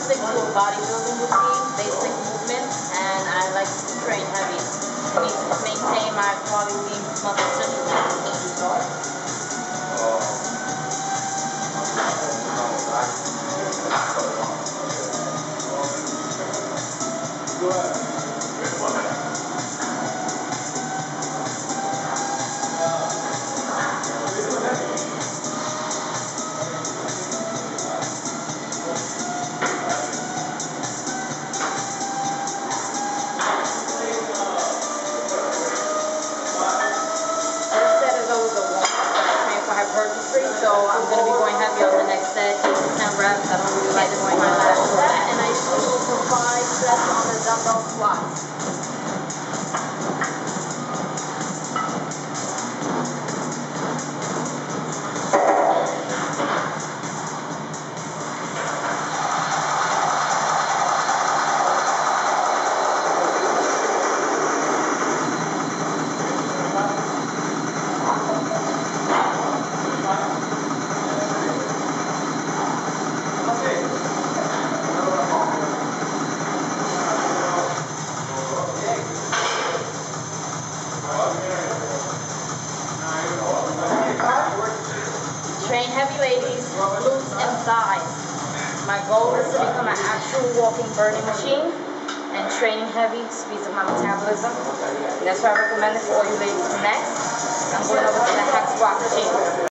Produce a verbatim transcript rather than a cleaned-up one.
stick to a bodybuilding routine, basic movements, and I like to train heavy. I need to maintain my quality muscle tissue. Hypertrophy, so I'm going to be going heavy on the next set, eight to ten reps. I don't really like going my last set, and I usually go for five sets on the dumbbell squats. Train heavy, ladies, glutes and thighs. My goal is to become an actual walking burning machine, and training heavy speeds up my metabolism. And that's what I recommend it for all you ladies. Next, I'm going over to the hack squat machine.